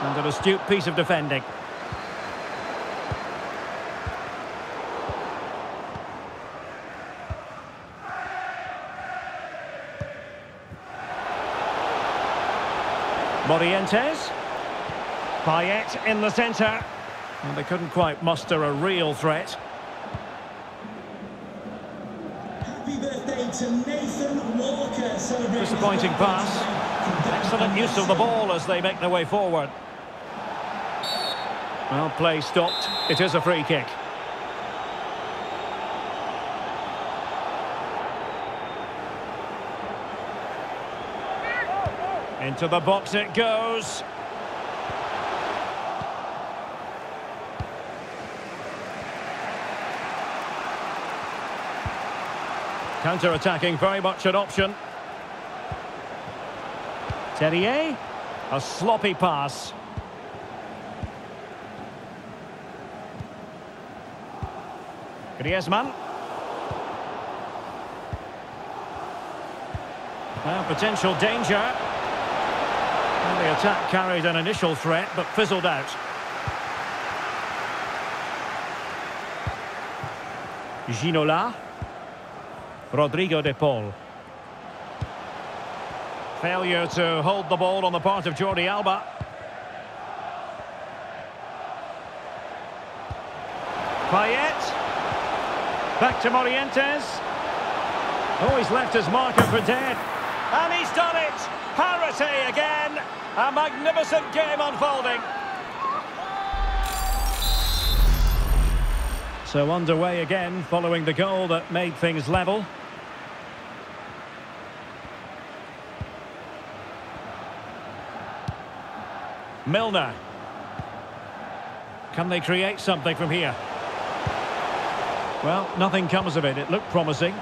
And an astute piece of defending. Morientes. Payet in the centre. And they couldn't quite muster a real threat. Happy birthday to Nathan Walker. Disappointing pass. Excellent use of the ball as they make their way forward. Well, play stopped. It is a free kick. Into the box it goes. Counter-attacking, very much an option. Terrier. A sloppy pass. Griezmann. Now potential danger. And the attack carried an initial threat, but fizzled out. Ginola. Rodrigo de Paul. Failure to hold the ball on the part of Jordi Alba. Payet. Back to Morientes. Oh, he's left his marker for dead. And he's done it! Parity again! A magnificent game unfolding. So underway again, following the goal that made things level. Milner. Can they create something from here? Well, nothing comes of it. It looked promising.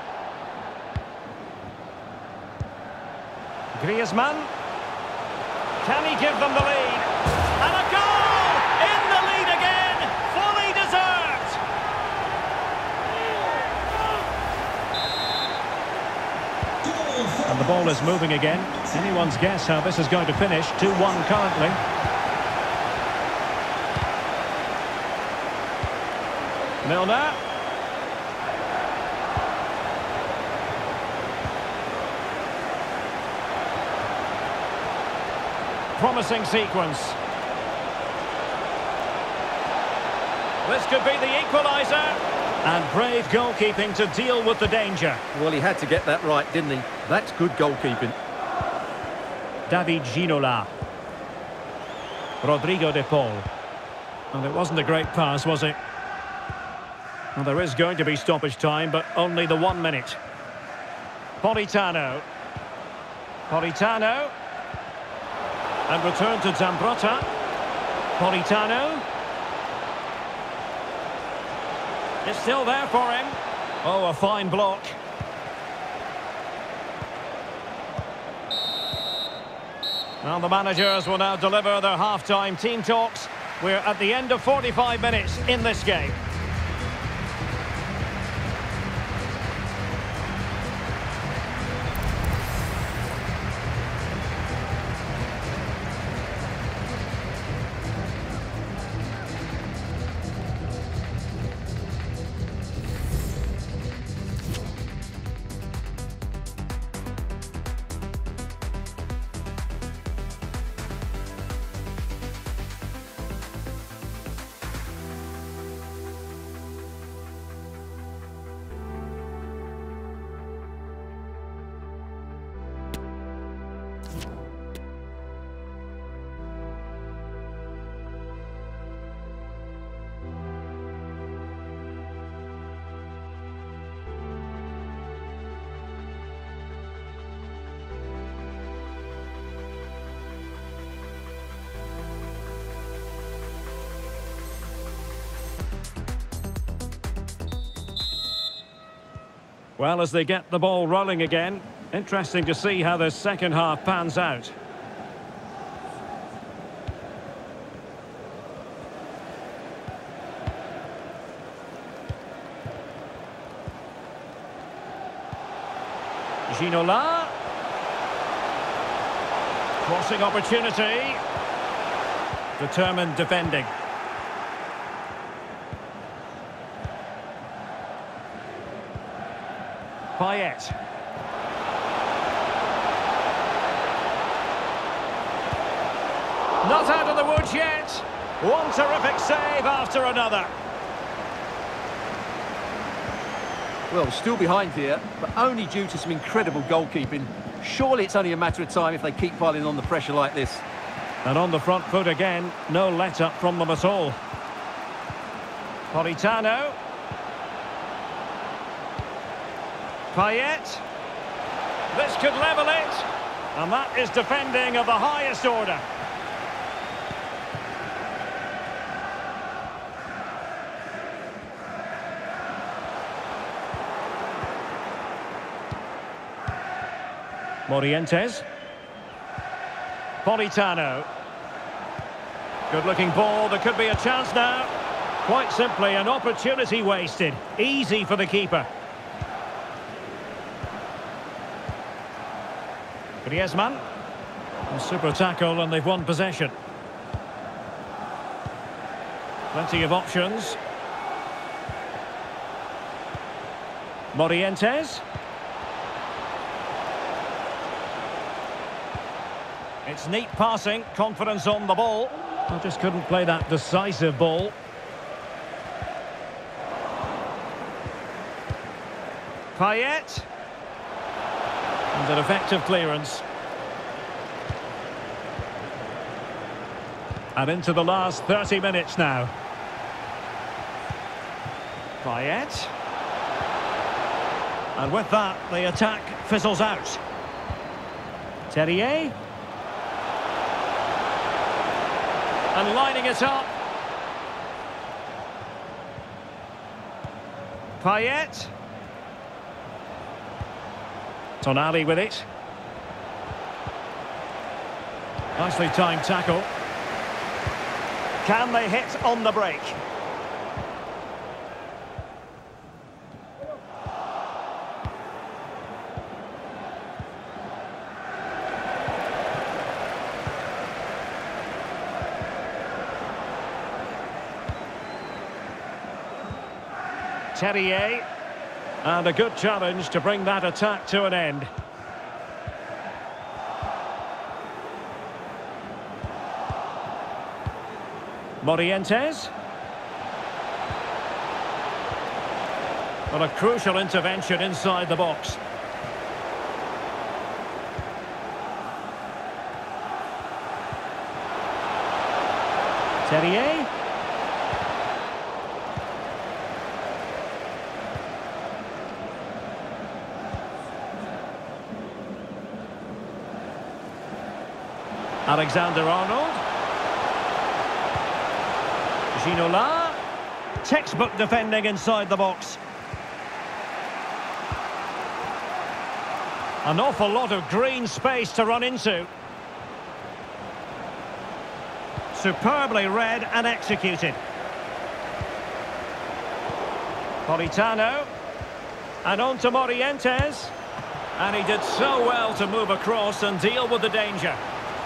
Griezmann. Can he give them the lead? And a goal! In the lead again! Fully deserved! And the ball is moving again. Anyone's guess how this is going to finish. 2-1 currently. Milner. Promising sequence. This could be the equaliser. And brave goalkeeping to deal with the danger. Well, he had to get that right, didn't he? That's good goalkeeping. David Ginola. Rodrigo de Paul. And it wasn't a great pass, was it? Well, there is going to be stoppage time, but only the 1 minute. Politano. Politano. And return to Zambrotta. Politano. It's still there for him. Oh, a fine block. Well, the managers will now deliver their half-time team talks. We're at the end of 45 minutes in this game. Well, as they get the ball rolling again, interesting to see how the second half pans out. Ginola. Crossing opportunity. Determined defending. Payet. Not out of the woods yet. One terrific save after another. Well, still behind here, but only due to some incredible goalkeeping. Surely it's only a matter of time if they keep piling on the pressure like this. And on the front foot again, no let-up from them at all. Politano. Payet. This could level it. And that is defending of the highest order. Morientes. Politano. Good-looking ball. There could be a chance now. Quite simply, an opportunity wasted. Easy for the keeper. Griezmann. A super tackle and they've won possession. Plenty of options. Morientes. It's neat passing, confidence on the ball. I just couldn't play that decisive ball. Payet. And an effective clearance. And into the last 30 minutes now. Payet. And with that, the attack fizzles out. Terrier. And lining it up. Payet. Tonali with it. Nicely timed tackle. Can they hit on the break? Terrier, and a good challenge to bring that attack to an end. Morientes. Well, a crucial intervention inside the box. Terrier. Alexander-Arnold. Ginola. Textbook defending inside the box. An awful lot of green space to run into. Superbly read and executed. Politano. And on to Morientes. And he did so well to move across and deal with the danger.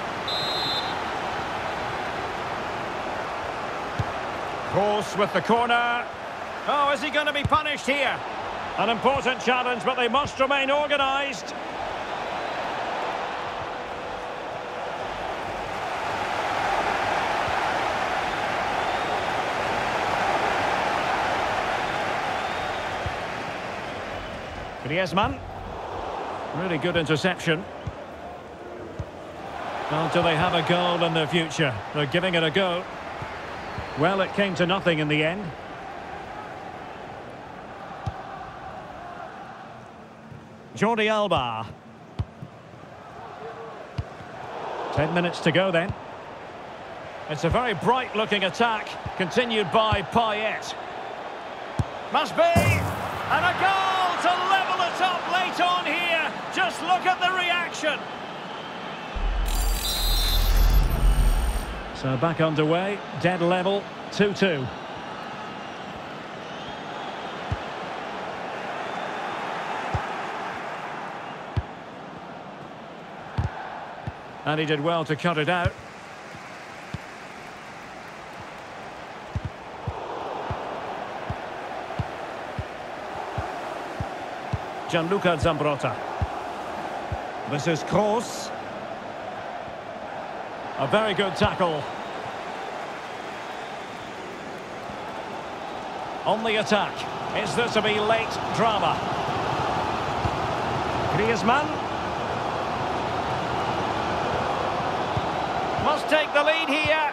Course with the corner. Oh, is he going to be punished here? An important challenge, but they must remain organised. Griezmann. Really good interception. Well, do they have a goal in their future? They're giving it a go. Well, it came to nothing in the end. Jordi Alba. 10 minutes to go then. It's a very bright-looking attack, continued by Payet. Must be! And a goal to level it up late on here. Just look at the reaction. So back underway, dead level, 2-2. And he did well to cut it out. Gianluca Zambrotta. This is Kroos. A very good tackle. On the attack. Is there to be late drama? Griezmann. Must take the lead here.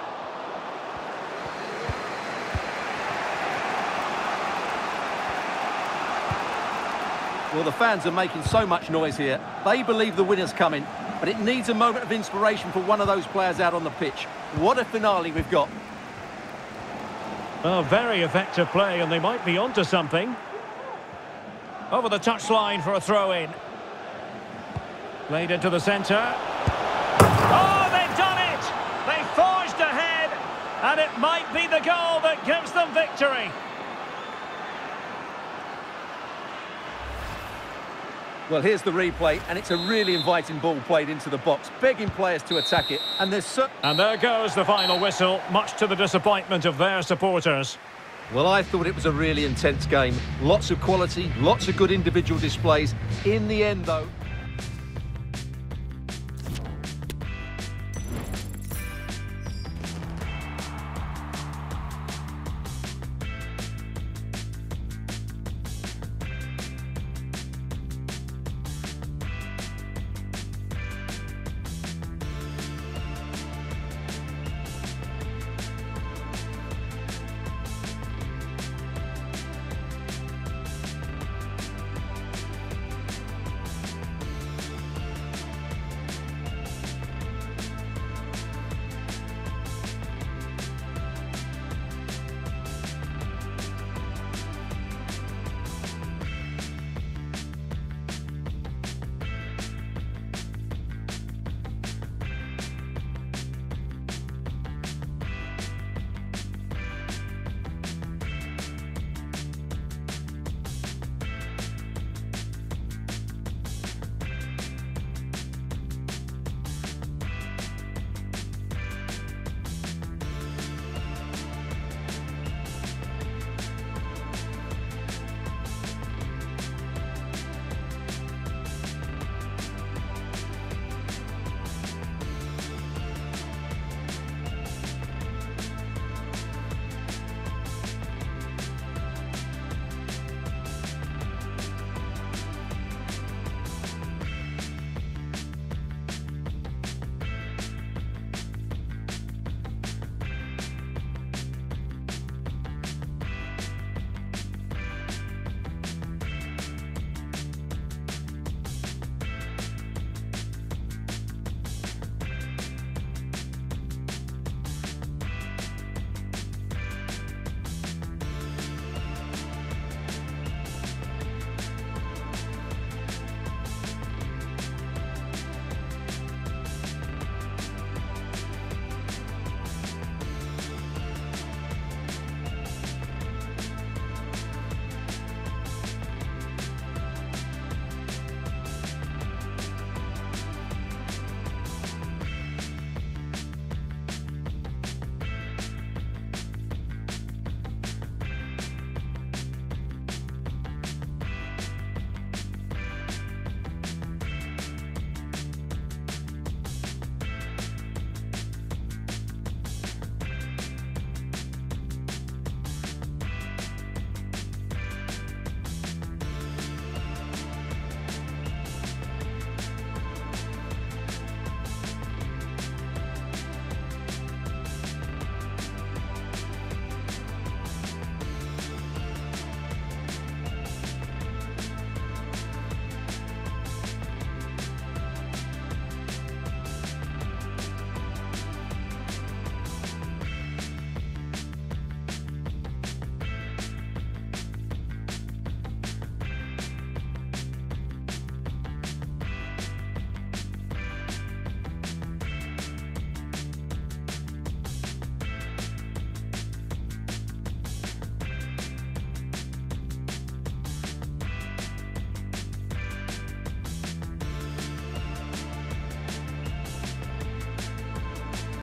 Well, the fans are making so much noise here. They believe the winner's coming, but it needs a moment of inspiration for one of those players out on the pitch. What a finale we've got. Oh, very effective play, and they might be onto something. Over the touchline for a throw-in. Played into the centre. Oh, they've done it! They forged ahead, and it might be the goal that gives them victory. Well, here's the replay, and it's a really inviting ball played into the box, begging players to attack it, and there's And there goes the final whistle, much to the disappointment of their supporters. Well, I thought it was a really intense game. Lots of quality, lots of good individual displays. In the end, though...